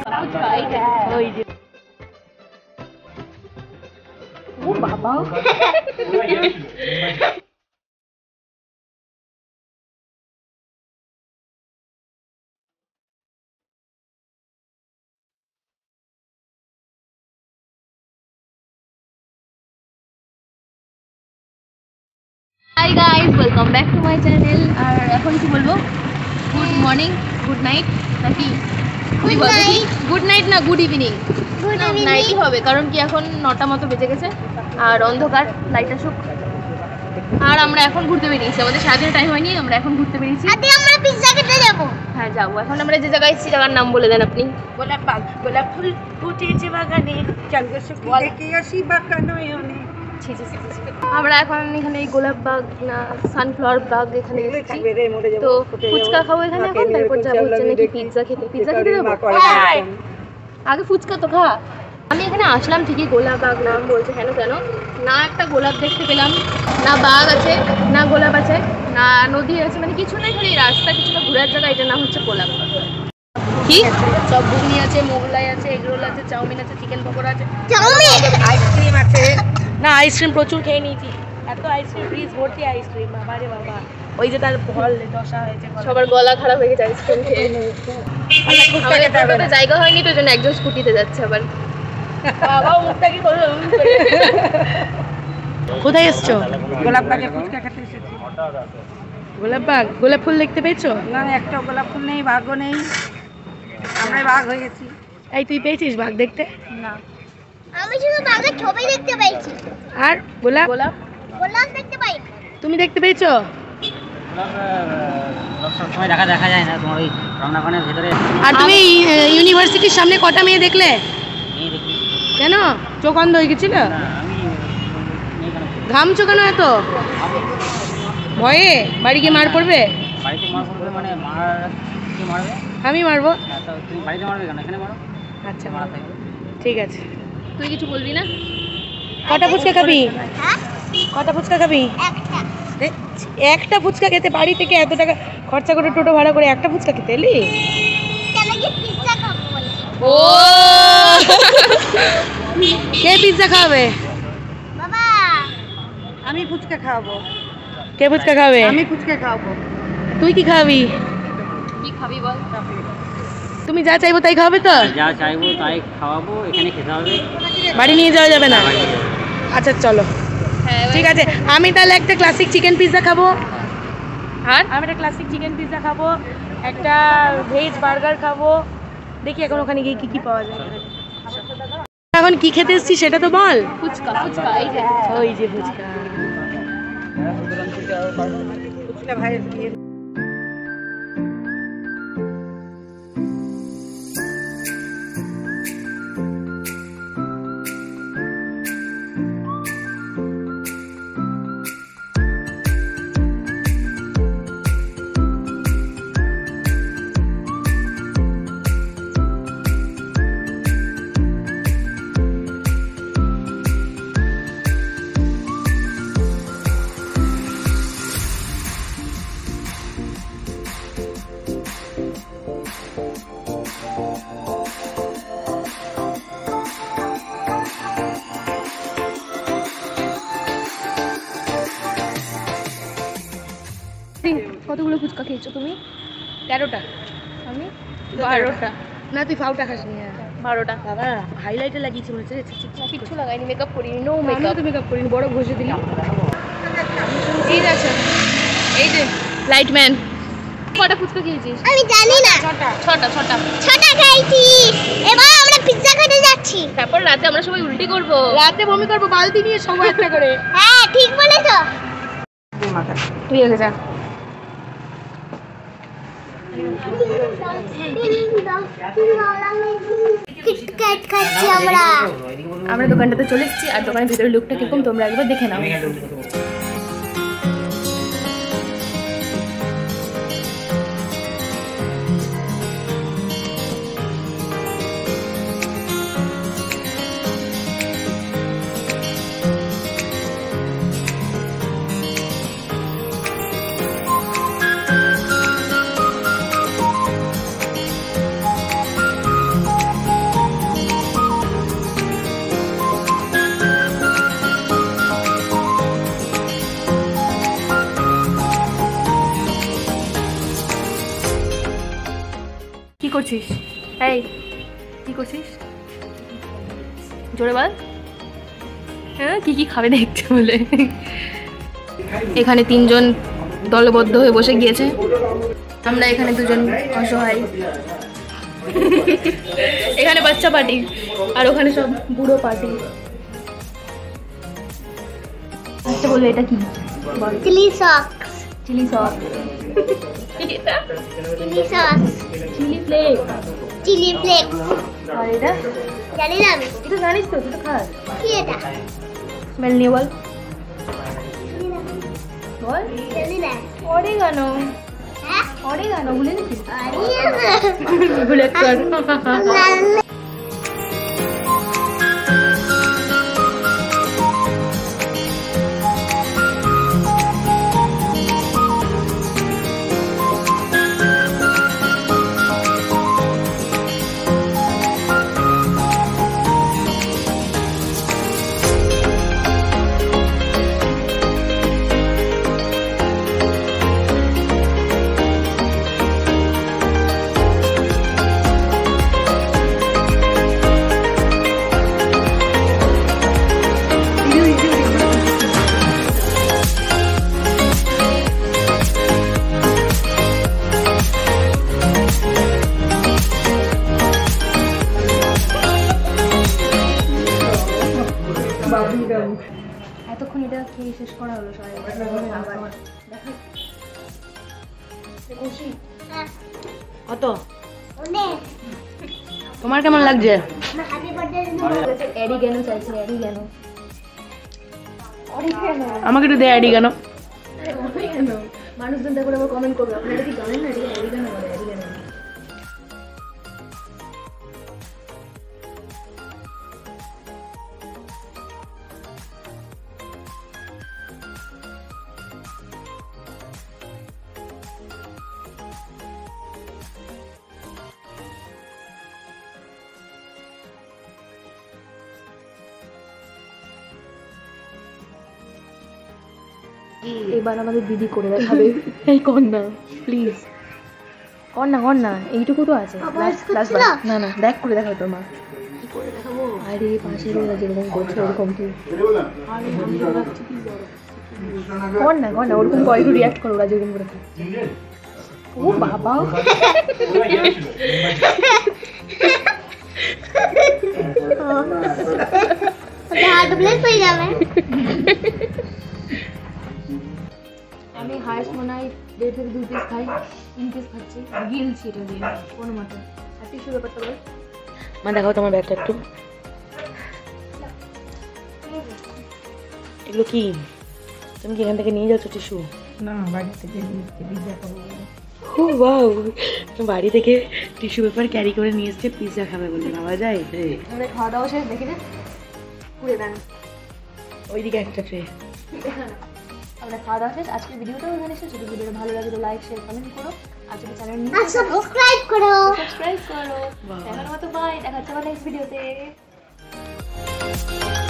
ওই যে ও বাবা hi guys, welcome back to my channel. আর এখন কি বলবো, গুড মর্নিং, গুড নাইট নাকি গুড নাইট না গুড ইভিনিং? নাইটই হবে, কারণ কি এখন 9টা মতো বেজে গেছে আর অন্ধকার, লাইট আসুক। আর আমরা এখন ঘুরতে বেরিয়েছি, আমাদের সারাদিন টাইম হয়নি, আমরা এখন ঘুরতে বেরিয়েছি। আমরা পিৎজা খেতে যাবো। হ্যাঁ যাবো। এখন আমরা যে জায়গায় এসেছি জায়গার নাম বলে দেন আপনি। গোলাপ বাগ, গোলাপ ফুল ফুটেছে বাগানে, চলবে সুখী দেখে আসি বাগানে। আমরা এখন এখানে গোলাপ বাগ না সানফ্লাওয়ার বাগ এখানে এসেছি, তো ফুচকা খাবো এখানে এখন, তারপর যাবো হচ্ছে নাকি পিৎজা খেতে। পিৎজা খেতে যাবো, আগে ফুচকা তো খা। আমি এখানে আসলাম ঠিকই, গোলাপ বাগ নাম বলছে কেন কেন না একটা গোলাপ দেখতে পেলাম, না বাগ আছে, না গোলাপ আছে, না নদী আছে, মানে কিছু নাই, খালি রাস্তা, কিছুটা ঘোরার জায়গা। এটার নাম হচ্ছে গোলাপ বাগ। কি সব ঘুগনি আছে, মোগলাই আছে, এগরোল আছে, চাউমিন আছে, চিকেন পকোড়া আছে, আইসক্রিম আছে। না আইসক্রিম প্রচুর খেয়ে নিয়েছি, এত আইসক্রিম, ফ্রিজ ভর্তি আইসক্রিম, বাবা রে বাবা। ওই যে তার ফল দশা হয়েছে, সবার গলা খারাপ হয়ে গেছে আইসক্রিম খেয়ে। জায়গা হয়নি তো জন্য একজন স্কুটিতে যাচ্ছে আবার। বাবা মুখটা কি করলো? কোথায় এসছো? গোলাপ বাগে ফুচকা খেতে এসেছি। গোলাপ বাগ, গোলাপ ফুল দেখতে পেয়েছো? না একটা গোলাপ ফুল নেই, ভাগও নেই, আমরা ভাগ হয়ে গেছি। এই তুই পেয়েছিস ভাগ দেখতে? না, আমি শুধু বাঘের ছবি দেখতে পেয়েছি। আর গোলাপ? গোলাপ গোলাপ দেখতে পাই। তুমি দেখতে পেয়েছো? সবসময় দেখা যায় না, তোমার ওই রমনাখানের ভিতরে। আর তুমি ইউনিভার্সিটির সামনে কটা মেয়ে দেখলে? কেন চোখ অন্ধ হয়ে গেছিল? ঘামছো কেন এত? ভয়ে বাড়ি গিয়ে মার পড়বে? বাড়িতে মার পড়বে মানে মারবে? আমি মারবো? তুমি বাড়িতে মারবে কেন, এখানে মারো। আচ্ছা ঠিক আছে। তুই কিছু বলবি না? কটা ফুচকা খাবি? কটা ফুচকা খাবি? একটা ফুচকা খেতে বাড়ি থেকে এত টাকা খরচা করে টোটো ভাড়া করে একটা ফুচকা খেতে এলি? ও কে পিৎজা খাবে? বাবা আমি ফুচকা খাওয়াবো। কে ফুচকা খাবে? আমি ফুচকা খাওয়াবো। তুই কি খাবি? কি খাবি বল? তুমি যা চাইবো তাই খাওয়াবে তো? যা চাইবো তাই খাওয়াবো, এখানে খেতে হবে, বাড়ি নিয়ে যাওয়া যাবে না? আচ্ছা চলো ঠিক আছে। আমি তাহলে একটা ক্লাসিক চিকেন পিৎজা খাবো, আর আমি একটা ক্লাসিক চিকেন পিৎজা খাবো, একটা ভেজ বার্গার খাবো। দেখি এখন ওখানে গিয়ে কি কি পাওয়া যায়। এখন কি খেতে এসেছি সেটা তো বল। ফুচকা, ফুচকা এই যে, ওই যে ফুচকা। ফুচকা ভাই কতগুলো ফুচকা খেয়েছো তুমি? 13টা। আমি 12টা। না তুই ফাউটা খাসনি? 12টা। বাবা হাইলাইটে লাগিয়েছি মনে হচ্ছে। কিচ্ছু লাগাইনি, মেকআপ করিনি, নো মেকআপ। তো মেকআপ করিনি, বড় ঘষে দিলি। এই আছে, এই যে লাইটম্যান। কটা ফুচকা খেয়েছিস? আমি জানি না। ছটা খাইছি। এবার আমরা পিৎজা খেতে যাচ্ছি। তারপর রাতে আমরা সবাই উল্টি করব, রাতে বমি করব, বালতি নিয়ে সবাই একটা করে। হ্যাঁ ঠিক বলেছো। তুই আগে যা। আমরা দোকানটাতে চলে এসেছি, আর দোকানের ভিতরে লুকটা কিরকম তোমরা একবার দেখে নাও। করছিস? এই কি করছিস? জোরে বল। হ্যাঁ, কি কি খাবে দেখতে বলে। এখানে তিনজন দলবদ্ধ হয়ে বসে গিয়েছে, আমরা এখানে দুজন অসহায়। এখানে বাচ্চা পার্টি আর ওখানে সব বুড়ো পার্টি। আচ্ছা বলে এটা কি? Chilli sauce. Chilli sauce. Chilli sauce. Chilli flakes. Chilli flakes. আর এটা জানি না আমি। এটা জানিস তো, তুই তো খাস। কি এটা? স্মেল নিয়ে বল। বল। জানি না। অরিগানো। হ্যাঁ? অরিগানো ভুলে গেছিস? আরে ভুলে কর। না। এতক্ষণ এটা খেয়ে শেষ করা হলো সবাই। আবার হ্যাঁ, কত অনেক। তোমার কেমন লাগছে? আমার হ্যাপি বার্থডে অ্যারিগানো চাইছি, অ্যারিগানো। অরিগানো। আমাকে একটু দেয় আইডি কেন? অরিগানো। মানুষজন দেখো আবার কমেন্ট করবে, আপনারা কি জানেন না এটা অরিগানো বলে? অরিগানো। এবার আমাদের দিদি করে দেখাবে। এই কর না প্লিজ, কর না কর না, এইটুকু তো আছে। লাস্ট বার। না না, দেখ করে দেখাবে তোর মা। কি করে দেখাবো? আরে পাশের ওরা যেরকম করছে ওরকম তুই কর না, কর না, ওরকম কর, একটু রিয়াক্ট করো ওরা যেরকম করে। ও বাবা, হার্ট ব্লেড হয়ে যাবে। আমি হায়েস্ট মনে হয় 1.5 থেকে 2 পিস খাই, 3 পিস খাচ্ছি, গিলছি এটা দিয়ে কোনো মতো। আর টিস্যু ব্যাপারটা বল। মা দেখাও তোমার ব্যাগটা একটু। এগুলো কি? তুমি কি এখান থেকে নিয়ে যাচ্ছ টিস্যু? না, বাড়ি থেকে পিৎজা খাবো বলে। ও ওয়াও, বাড়ি থেকে টিস্যু পেপার ক্যারি করে নিয়ে এসছে পিৎজা খাবে বলে। ভাবা যায়? আমাদের খাওয়া দাওয়া শেষ, দেখি না পুড়ে দেন ওইদিকে একটা ট্রে। আমরা খাওয়া দাওয়া শেষ। আজকের ভিডিওটাও এখানে শেষ। যদি ভিডিওটা ভালো লাগে তো লাইক শেয়ার কমেন্ট করো, আর যদি চ্যানেল নিয়ে আর সাবস্ক্রাইব করো। সাবস্ক্রাইব করো। দেখার মতো বাই, দেখা হচ্ছে আবার নেক্সট ভিডিওতে।